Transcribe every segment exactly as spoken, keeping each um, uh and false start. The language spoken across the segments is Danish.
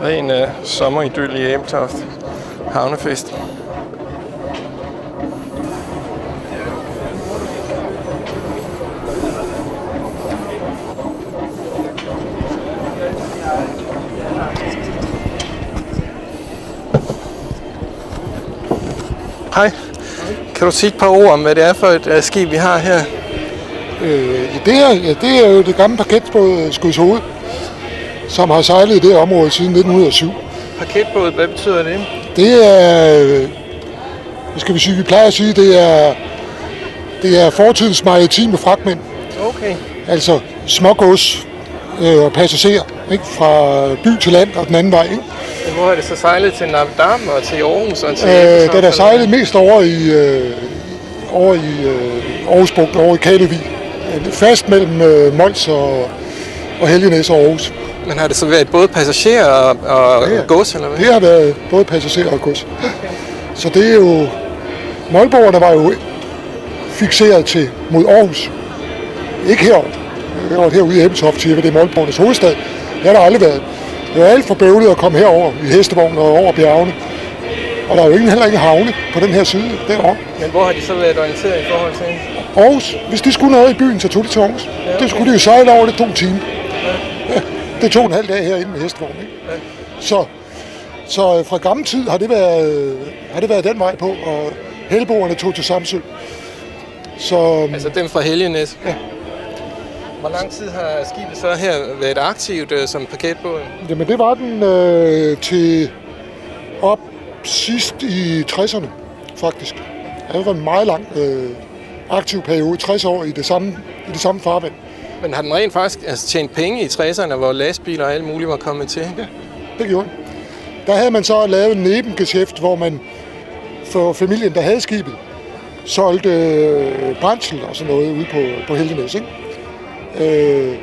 Ren uh, sommeridyl i Ebeltoft. Havnefest. Hej. Kan du sige et par ord om, hvad det er for et uh, skib, vi har her? Øh, det, er, ja, det er jo det gamle parketbåd Skudshoved, som har sejlet i det område siden nitten hundrede og syv. Parketbåd, hvad betyder det? Det er, øh, skal vi sige, vi plejer at sige, det er, det er fortidens maritime fragtmænd. Okay. Altså smågods øh, og passagerer, ikke? Fra by til land og den anden vej. Ikke? Hvor er det så sejlet til Navidam og til Aarhus? Og til øh, det er sejlet mest over i, øh, over i øh, Aarhusbugt, over i Kalevig. Fast mellem øh, Mols og, og Helgenæs og Aarhus. Men har det så været både passagerer og, og ja, gods, eller hvad? Det har været både passagerer og gods. Okay. Så det er jo... Målborgerne var jo fikseret til mod Aarhus. Ikke herovre. Det var herude i Ebeltoft, siger vi, det er Målborgernes hovedstad. Det har der aldrig været. Det var alt for bøvlet at komme herover i hestevogn og over bjergene. Og der er jo ingen, heller ikke havne på den her side derovre. Men hvor har de så været orienteret i forhold til? Aarhus. Hvis de skulle noget i byen, så tog de til Aarhus. Ja, okay. Det skulle de jo sejle over, det tog en time. Ja. Ja, det tog en halv dag herinde med hestevogn. Ikke? Ja. Så, så fra gammel tid har det været, har det været den vej på, og helboerne tog til Samsø. Så, altså dem fra Helgenæs? Ja. Hvor lang tid har skibet så her været aktivt øh, som parketbåd? Jamen det var den øh, til op sidst i tresserne, faktisk. Det var en meget lang øh, aktiv periode, tres år i det samme, i det samme farvand. Men har den rent faktisk altså, tjent penge i tresserne, hvor lastbiler og alt muligt var kommet til? Ja, det gjorde den. Der havde man så lavet en nebengeschæft, hvor man for familien, der havde skibet, solgte øh, brændsel og sådan noget ude på, på Helgenæs, ikke? Øh,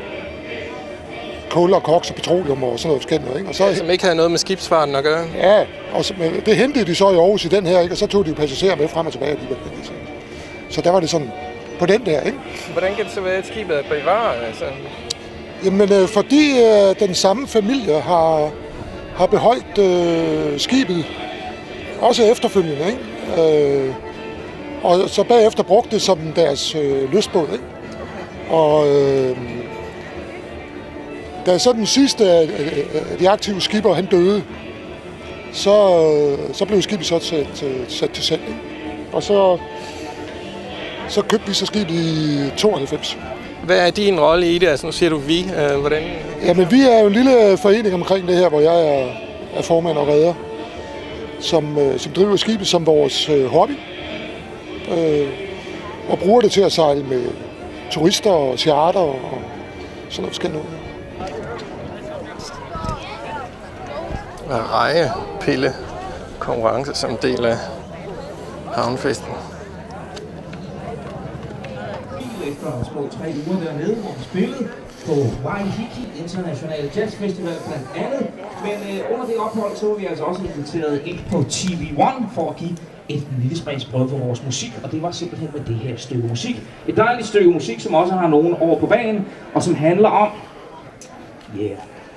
kul og koks og petroleum og sådan noget forskelligt noget, ikke? Og så, ja, som ikke havde noget med skibsfarten at gøre? Ja, og så, det hentede de så i Aarhus i den her, ikke? Og så tog de jo passagerer med frem og tilbage alligevel. Så der var det sådan på den der, ikke? Hvordan kan det så være, at skibet er bevaret? Altså? Jamen, øh, fordi øh, den samme familie har, har beholdt øh, skibet, også efterfølgende, ikke? Øh, og så bagefter brugte det som deres øh, lystbåd, ikke? Og øh, da så den sidste af de aktive skipper, han døde, så, så blev skibet så sat til, sat til salg. Og så, så købte vi så skibet i tooghalvfems. Hvad er din rolle i det? Altså nu siger du vi. Hvordan? Jamen vi er jo en lille forening omkring det her, hvor jeg er, er formand og redder, som, som driver skibet som vores hobby. Øh, og bruger det til at sejle med turister og charter og sådan noget forskelligt. Rejepille konkurrence som del af havnefesten. Efter små tre uger dernede, hvor vi spillede på Waikiki International Jazz Festival blandt andet. Men øh, under det ophold, så var vi altså også inviteret ind på T V et for at give et lille smagsprøve for vores musik, og det var simpelthen med det her stykke musik. Et dejligt stykke musik, som også har nogen over på banen, og som handler om... Yeah.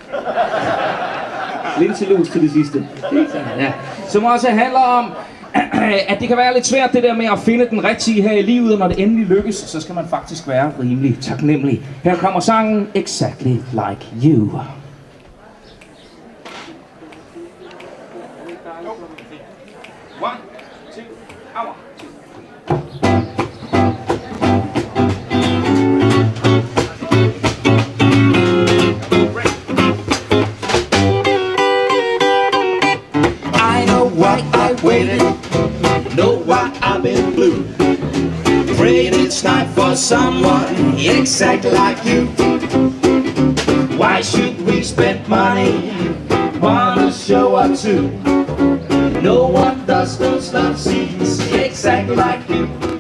Lidt til lus til det sidste. Ja. Som også handler om, at det kan være lidt svært det der med at finde den rigtige her i livet, og når det endelig lykkes, så skal man faktisk være rimelig taknemmelig. Her kommer sangen Exactly Like You. One, two, hour. I know why I waited, know why I've been blue. Praying it's time for someone exactly like you. Why should we spend money? Wanna show up too? No one does those love scenes exactly like you.